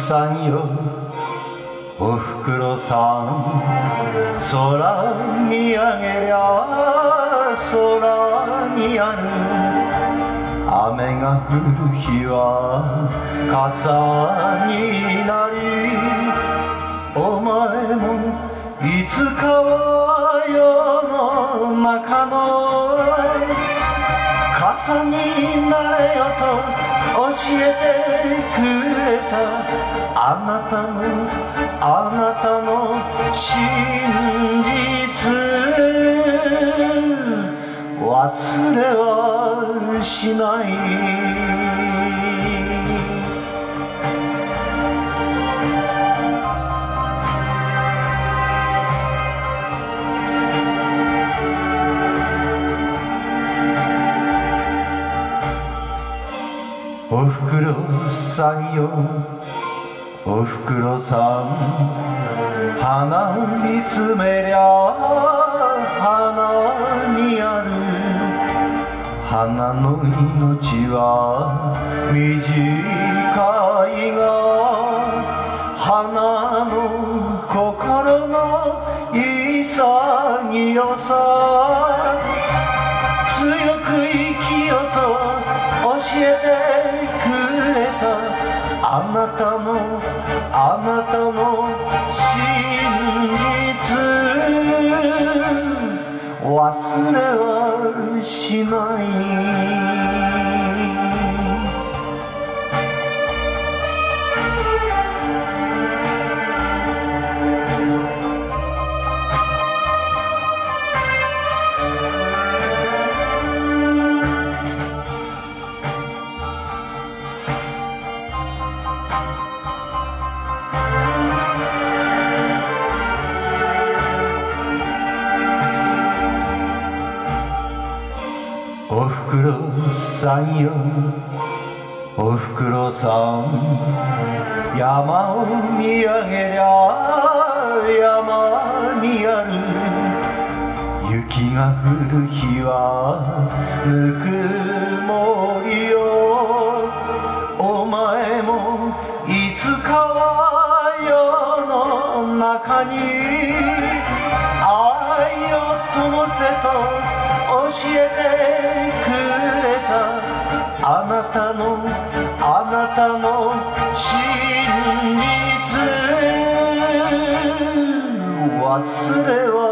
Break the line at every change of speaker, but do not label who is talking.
さんよおふくろさん、空見上げりゃ空にある雨が降る日は傘になり、お前もいつかは世の中の傘になれよと教えてくれたあなたの真実、忘れはしない。おふくろさんよおふくろさん、花見つめりゃ花にある花の命は短いが、花の心の潔さ、強く生きよと教えてくれたあなたの真実、忘れはしない。おふくろさんよおふくろさん、山を見上げりゃ山にある雪が降る日はぬくもりよ、お前もいつかは世の中に愛を灯せと教えてくれたあなたの真実、忘れは